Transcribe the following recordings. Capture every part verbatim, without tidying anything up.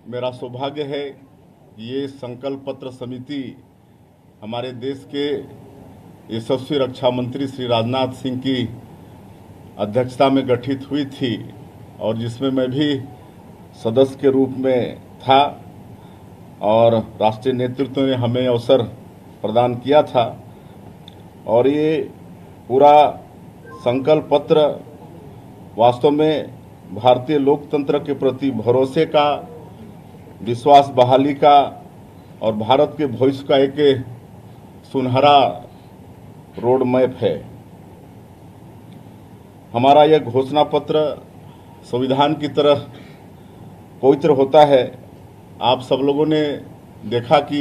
मेरा सौभाग्य है कि ये संकल्प पत्र समिति हमारे देश के यशस्वी रक्षा मंत्री श्री राजनाथ सिंह की अध्यक्षता में गठित हुई थी और जिसमें मैं भी सदस्य के रूप में था और राष्ट्रीय नेतृत्व ने हमें अवसर प्रदान किया था। और ये पूरा संकल्प पत्र वास्तव में भारतीय लोकतंत्र के प्रति भरोसे का, विश्वास बहाली का और भारत के भविष्य का एक सुनहरा रोड मैप है। हमारा यह घोषणा पत्र संविधान की तरह पवित्र होता है। आप सब लोगों ने देखा कि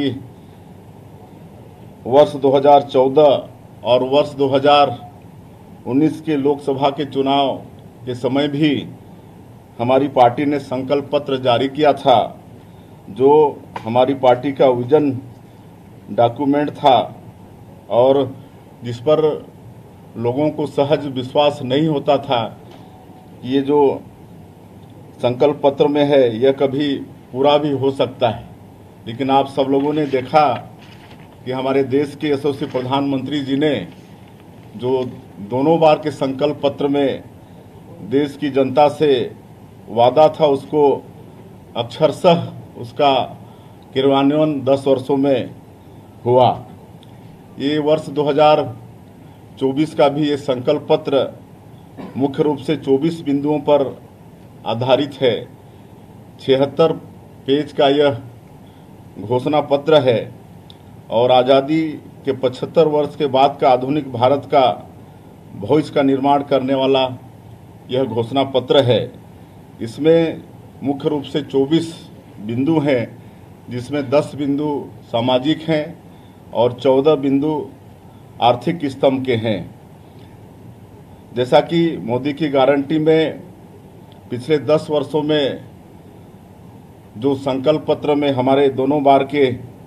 वर्ष दो हज़ार चौदह और वर्ष दो हज़ार उन्नीस के लोकसभा के चुनाव के समय भी हमारी पार्टी ने संकल्प पत्र जारी किया था, जो हमारी पार्टी का विजन डॉक्यूमेंट था और जिस पर लोगों को सहज विश्वास नहीं होता था कि ये जो संकल्प पत्र में है यह कभी पूरा भी हो सकता है। लेकिन आप सब लोगों ने देखा कि हमारे देश के यशस्वी प्रधानमंत्री जी ने जो दोनों बार के संकल्प पत्र में देश की जनता से वादा था, उसको अक्षरशः उसका क्रियान्वयन दस वर्षों में हुआ। ये वर्ष दो हज़ार चौबीस का भी ये संकल्प पत्र मुख्य रूप से चौबीस बिंदुओं पर आधारित है। छिहत्तर पेज का यह घोषणा पत्र है और आज़ादी के पचहत्तर वर्ष के बाद का आधुनिक भारत का भविष्य का निर्माण करने वाला यह घोषणा पत्र है। इसमें मुख्य रूप से चौबीस बिंदु हैं, जिसमें दस बिंदु सामाजिक हैं और चौदह बिंदु आर्थिक स्तंभ के हैं। जैसा कि मोदी की गारंटी में पिछले दस वर्षों में जो संकल्प पत्र में हमारे दोनों बार के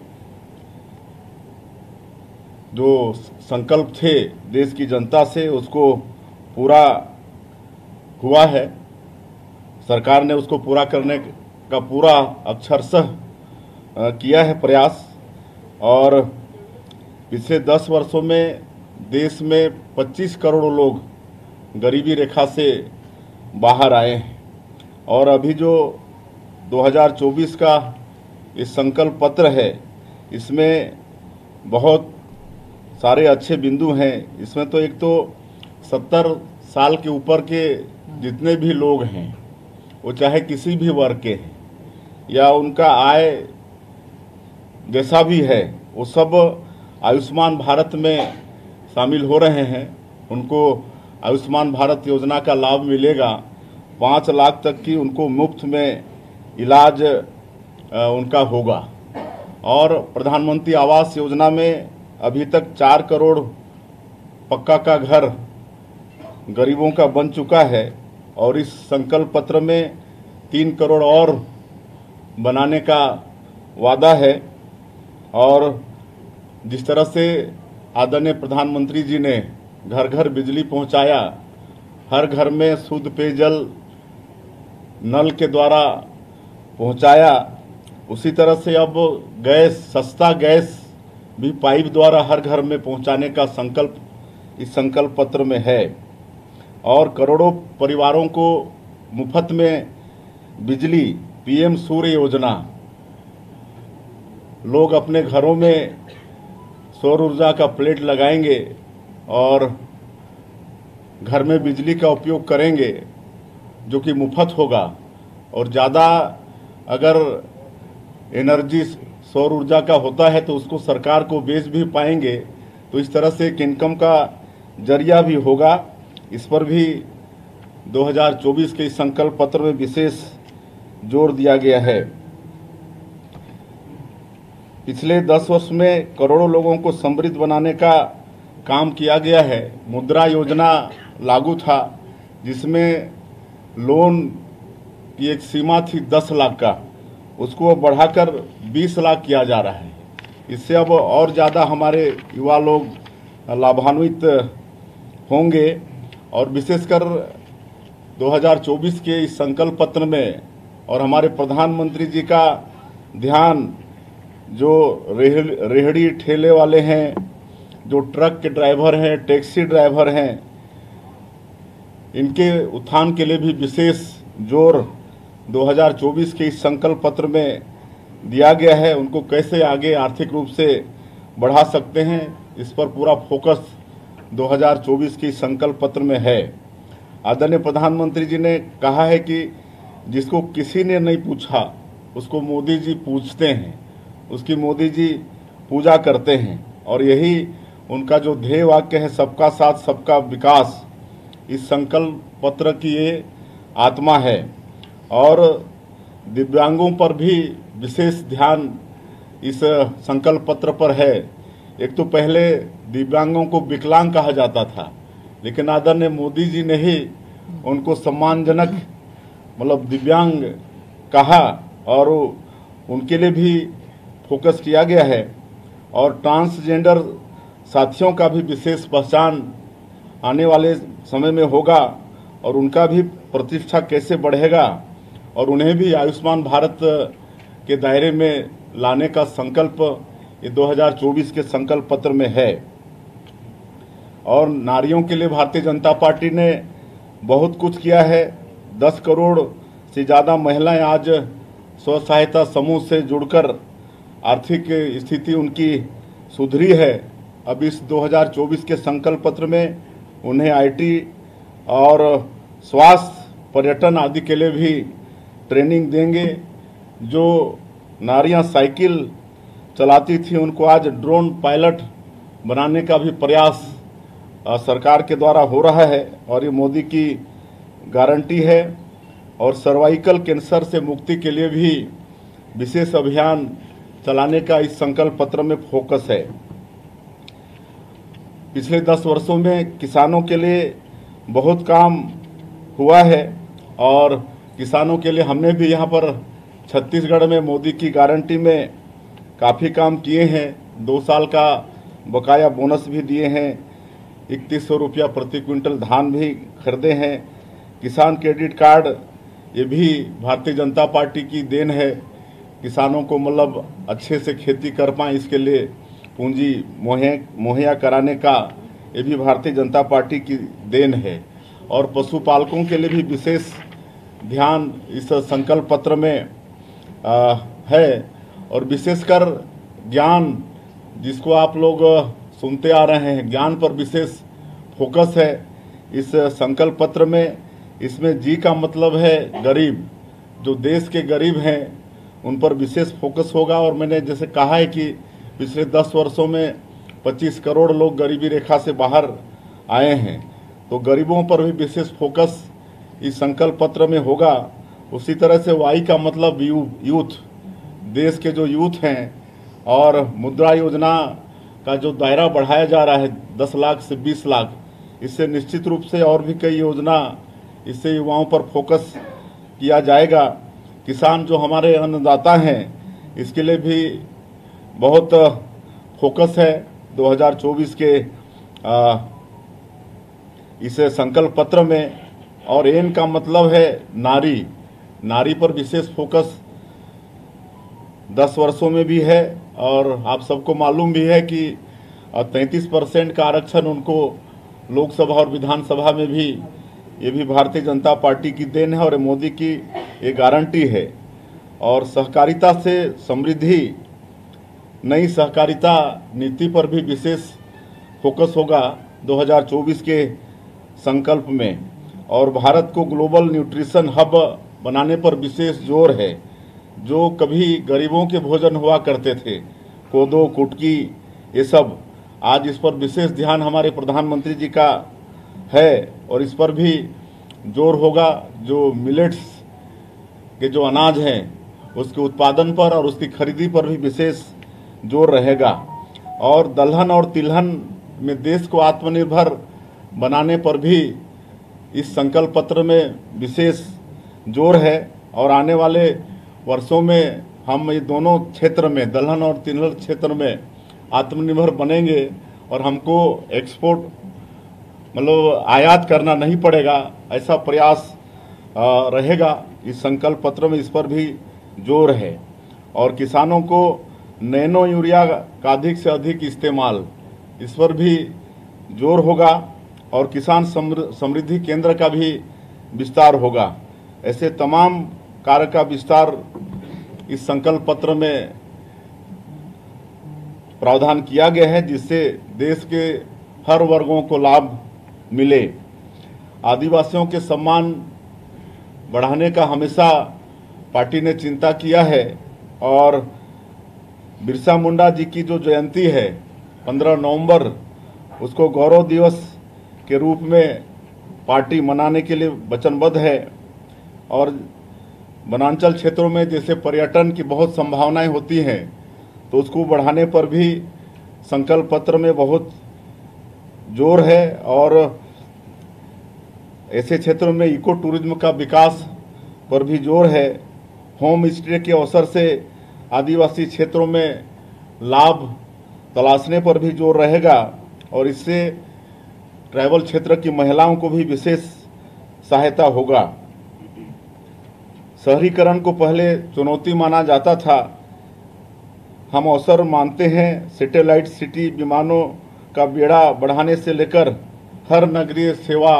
जो संकल्प थे देश की जनता से, उसको पूरा हुआ है। सरकार ने उसको पूरा करने का पूरा अक्षरशः किया है प्रयास। और पिछले दस वर्षों में देश में पच्चीस करोड़ लोग गरीबी रेखा से बाहर आए हैं। और अभी जो दो हज़ार चौबीस का इस संकल्प पत्र है, इसमें बहुत सारे अच्छे बिंदु हैं। इसमें तो एक तो सत्तर साल के ऊपर के जितने भी लोग हैं, वो चाहे किसी भी वर्ग के हैं या उनका आय जैसा भी है, वो सब आयुष्मान भारत में शामिल हो रहे हैं। उनको आयुष्मान भारत योजना का लाभ मिलेगा। पाँच लाख तक की उनको मुफ्त में इलाज उनका होगा। और प्रधानमंत्री आवास योजना में अभी तक चार करोड़ पक्का का घर गरीबों का बन चुका है और इस संकल्प पत्र में तीन करोड़ और बनाने का वादा है। और जिस तरह से आदरणीय प्रधानमंत्री जी ने घर घर बिजली पहुंचाया, हर घर में शुद्ध पेयजल नल के द्वारा पहुंचाया, उसी तरह से अब गैस, सस्ता गैस भी पाइप द्वारा हर घर में पहुंचाने का संकल्प इस संकल्प पत्र में है। और करोड़ों परिवारों को मुफ्त में बिजली, पीएम सूर्य योजना, लोग अपने घरों में सौर ऊर्जा का प्लेट लगाएंगे और घर में बिजली का उपयोग करेंगे, जो कि मुफ्त होगा। और ज़्यादा अगर एनर्जी सौर ऊर्जा का होता है तो उसको सरकार को बेच भी पाएंगे, तो इस तरह से एक इनकम का जरिया भी होगा। इस पर भी दो हज़ार चौबीस के इस संकल्प पत्र में विशेष जोर दिया गया है। पिछले दस वर्ष में करोड़ों लोगों को समृद्ध बनाने का काम किया गया है। मुद्रा योजना लागू था, जिसमें लोन की एक सीमा थी दस लाख का, उसको अब बढ़ाकर बीस लाख किया जा रहा है। इससे अब और ज़्यादा हमारे युवा लोग लाभान्वित होंगे। और विशेषकर दो हज़ार चौबीस के इस संकल्प पत्र में और हमारे प्रधानमंत्री जी का ध्यान जो रेह रेहड़ी ठेले वाले हैं, जो ट्रक के ड्राइवर हैं, टैक्सी ड्राइवर हैं, इनके उत्थान के लिए भी विशेष जोर दो हज़ार चौबीस के इस संकल्प पत्र में दिया गया है। उनको कैसे आगे आर्थिक रूप से बढ़ा सकते हैं, इस पर पूरा फोकस दो हज़ार चौबीस के संकल्प पत्र में है। आदरणीय प्रधानमंत्री जी ने कहा है कि जिसको किसी ने नहीं पूछा उसको मोदी जी पूछते हैं, उसकी मोदी जी पूजा करते हैं, और यही उनका जो ध्येय वाक्य है, सबका साथ सबका विकास, इस संकल्प पत्र की ये आत्मा है। और दिव्यांगों पर भी विशेष ध्यान इस संकल्प पत्र पर है। एक तो पहले दिव्यांगों को विकलांग कहा जाता था, लेकिन आदरणीय मोदी जी ने ही उनको सम्मानजनक मतलब दिव्यांग कहा, और उनके लिए भी फोकस किया गया है। और ट्रांसजेंडर साथियों का भी विशेष पहचान आने वाले समय में होगा, और उनका भी प्रतिष्ठा कैसे बढ़ेगा, और उन्हें भी आयुष्मान भारत के दायरे में लाने का संकल्प ये दो हज़ार चौबीस के संकल्प पत्र में है। और नारियों के लिए भारतीय जनता पार्टी ने बहुत कुछ किया है। दस करोड़ से ज़्यादा महिलाएं आज स्व सहायता समूह से जुड़कर आर्थिक स्थिति उनकी सुधरी है। अब इस दो हज़ार चौबीस के संकल्प पत्र में उन्हें आईटी और स्वास्थ्य, पर्यटन आदि के लिए भी ट्रेनिंग देंगे। जो नारियां साइकिल चलाती थी उनको आज ड्रोन पायलट बनाने का भी प्रयास सरकार के द्वारा हो रहा है, और ये मोदी की गारंटी है। और सर्वाइकल कैंसर से मुक्ति के लिए भी विशेष अभियान चलाने का इस संकल्प पत्र में फोकस है। पिछले दस वर्षों में किसानों के लिए बहुत काम हुआ है, और किसानों के लिए हमने भी यहाँ पर छत्तीसगढ़ में मोदी की गारंटी में काफ़ी काम किए हैं। दो साल का बकाया बोनस भी दिए हैं, इकतीस सौ रुपया प्रति क्विंटल धान भी खरीदे हैं। किसान क्रेडिट कार्ड ये भी भारतीय जनता पार्टी की देन है। किसानों को मतलब अच्छे से खेती कर पाएँ, इसके लिए पूंजी मुहैया मुहैया कराने का ये भी भारतीय जनता पार्टी की देन है। और पशुपालकों के लिए भी विशेष ध्यान इस संकल्प पत्र में आ, है। और विशेषकर ज्ञान, जिसको आप लोग सुनते आ रहे हैं, ज्ञान पर विशेष फोकस है इस संकल्प पत्र में। इसमें जी का मतलब है गरीब, जो देश के गरीब हैं उन पर विशेष फोकस होगा। और मैंने जैसे कहा है कि पिछले दस वर्षों में पच्चीस करोड़ लोग गरीबी रेखा से बाहर आए हैं, तो गरीबों पर भी विशेष फोकस इस संकल्प पत्र में होगा। उसी तरह से वाई का मतलब यू यूथ, देश के जो यूथ हैं, और मुद्रा योजना का जो दायरा बढ़ाया जा रहा है दस लाख से बीस लाख, इससे निश्चित रूप से और भी कई योजना, इससे युवाओं पर फोकस किया जाएगा। किसान जो हमारे अन्नदाता हैं, इसके लिए भी बहुत फोकस है दो हज़ार चौबीस के आ, इस संकल्प पत्र में। और एन का मतलब है नारी, नारी पर विशेष फोकस दस वर्षों में भी है। और आप सबको मालूम भी है कि तैंतीस परसेंट का आरक्षण उनको लोकसभा और विधानसभा में भी, ये भी भारतीय जनता पार्टी की देन है और मोदी की ये गारंटी है। और सहकारिता से समृद्धि, नई सहकारिता नीति पर भी विशेष फोकस होगा दो हज़ार चौबीस के संकल्प में। और भारत को ग्लोबल न्यूट्रिशन हब बनाने पर विशेष जोर है। जो कभी गरीबों के भोजन हुआ करते थे, कोदो, कुटकी, ये सब, आज इस पर विशेष ध्यान हमारे प्रधानमंत्री जी का है, और इस पर भी जोर होगा। जो मिलेट्स के जो अनाज हैं उसके उत्पादन पर और उसकी खरीदी पर भी विशेष जोर रहेगा। और दलहन और तिलहन में देश को आत्मनिर्भर बनाने पर भी इस संकल्प पत्र में विशेष जोर है। और आने वाले वर्षों में हम ये दोनों क्षेत्र में, दलहन और तिलहन क्षेत्र में आत्मनिर्भर बनेंगे, और हमको एक्सपोर्ट मतलब आयात करना नहीं पड़ेगा। ऐसा प्रयास रहेगा। इस संकल्प पत्र में इस पर भी जोर है और किसानों को नैनो यूरिया का अधिक से अधिक इस्तेमाल, इस पर भी जोर होगा और किसान समृद्धि केंद्र का भी विस्तार होगा। ऐसे तमाम कार्य का विस्तार इस संकल्प पत्र में प्रावधान किया गया है, जिससे देश के हर वर्गों को लाभ मिले। आदिवासियों के सम्मान बढ़ाने का हमेशा पार्टी ने चिंता किया है और बिरसा मुंडा जी की जो जयंती है पंद्रह नवंबर, उसको गौरव दिवस के रूप में पार्टी मनाने के लिए वचनबद्ध है। और वनांचल क्षेत्रों में जैसे पर्यटन की बहुत संभावनाएं होती हैं, तो उसको बढ़ाने पर भी संकल्प पत्र में बहुत जोर है और ऐसे क्षेत्रों में इको टूरिज्म का विकास पर भी जोर है। होम स्टे के अवसर से आदिवासी क्षेत्रों में लाभ तलाशने पर भी जोर रहेगा और इससे ट्राइबल क्षेत्र की महिलाओं को भी विशेष सहायता होगा। शहरीकरण को पहले चुनौती माना जाता था, हम अवसर मानते हैं। सैटेलाइट सिटी विमानों का बेड़ा बढ़ाने से लेकर हर नगरीय सेवा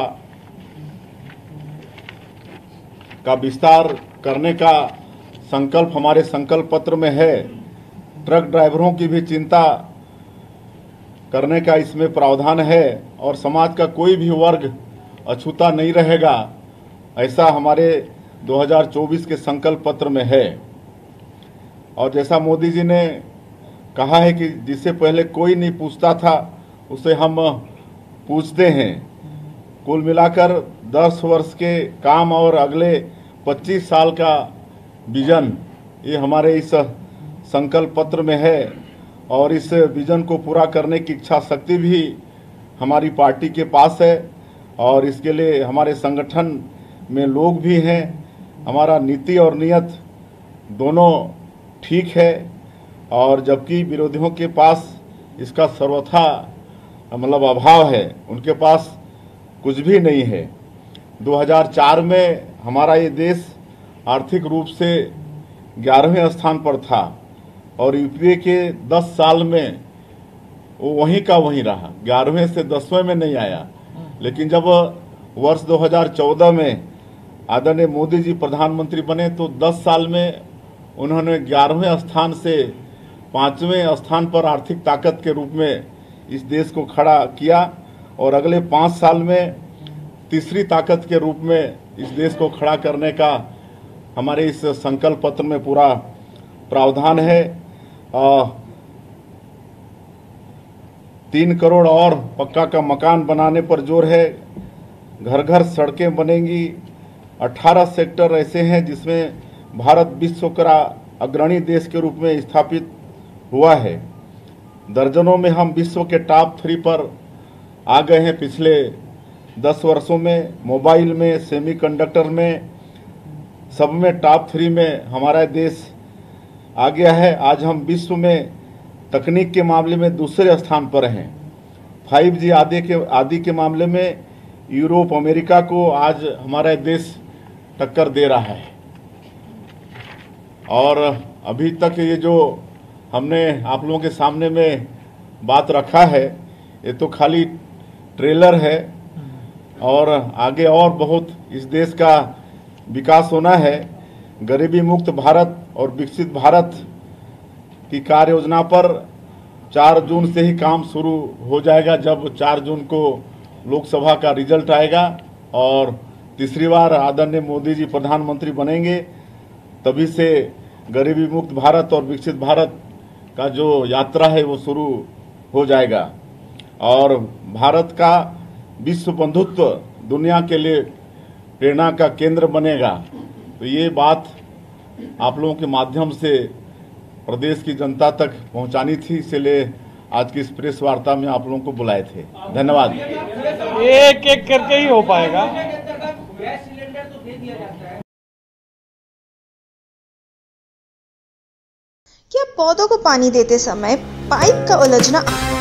का विस्तार करने का संकल्प हमारे संकल्प पत्र में है। ट्रक ड्राइवरों की भी चिंता करने का इसमें प्रावधान है और समाज का कोई भी वर्ग अछूता नहीं रहेगा, ऐसा हमारे दो हज़ार चौबीस के संकल्प पत्र में है। और जैसा मोदी जी ने कहा है कि जिससे पहले कोई नहीं पूछता था, उसे हम पूछते हैं। कुल मिलाकर दस वर्ष के काम और अगले पच्चीस साल का विजन, ये हमारे इस संकल्प पत्र में है और इस विजन को पूरा करने की इच्छा शक्ति भी हमारी पार्टी के पास है और इसके लिए हमारे संगठन में लोग भी हैं। हमारा नीति और नियत दोनों ठीक है और जबकि विरोधियों के पास इसका सर्वथा मतलब अभाव है, उनके पास कुछ भी नहीं है। दो हज़ार चार में हमारा ये देश आर्थिक रूप से ग्यारहवें स्थान पर था और यूपीए के दस साल में वो वहीं का वहीं रहा, ग्यारहवें से दसवें में नहीं आया। लेकिन जब वर्ष दो हज़ार चौदह में आदरणीय मोदी जी प्रधानमंत्री बने तो दस साल में उन्होंने ग्यारहवें स्थान से पाँचवें स्थान पर आर्थिक ताकत के रूप में इस देश को खड़ा किया और अगले पाँच साल में तीसरी ताकत के रूप में इस देश को खड़ा करने का हमारे इस संकल्प पत्र में पूरा प्रावधान है। आ, तीन करोड़ और पक्का का मकान बनाने पर जोर है। घर घर सड़कें बनेंगी। अठारह सेक्टर ऐसे हैं जिसमें भारत विश्व का अग्रणी देश के रूप में स्थापित हुआ है। दर्जनों में हम विश्व के टॉप थ्री पर आ गए हैं पिछले दस वर्षों में। मोबाइल में, सेमीकंडक्टर में, सब में टॉप थ्री में हमारा देश आ गया है। आज हम विश्व में तकनीक के मामले में दूसरे स्थान पर हैं। फाइव जी आदि के आदि के मामले में यूरोप, अमेरिका को आज हमारा देश टक्कर दे रहा है। और अभी तक ये जो हमने आप लोगों के सामने में बात रखा है, ये तो खाली ट्रेलर है और आगे और बहुत इस देश का विकास होना है। गरीबी मुक्त भारत और विकसित भारत की कार्य योजना पर चार जून से ही काम शुरू हो जाएगा, जब चार जून को लोकसभा का रिजल्ट आएगा और तीसरी बार आदरणीय मोदी जी प्रधानमंत्री बनेंगे, तभी से गरीबी मुक्त भारत और विकसित भारत का जो यात्रा है वो शुरू हो जाएगा और भारत का विश्व बंधुत्व दुनिया के लिए प्रेरणा का केंद्र बनेगा। तो ये बात आप लोगों के माध्यम से प्रदेश की जनता तक पहुंचानी थी, इसलिए आज की इस प्रेस वार्ता में आप लोगों को बुलाए थे। धन्यवाद। एक एक करके ही हो पाएगा। क्या पौधों को पानी देते समय पाइप का उलझना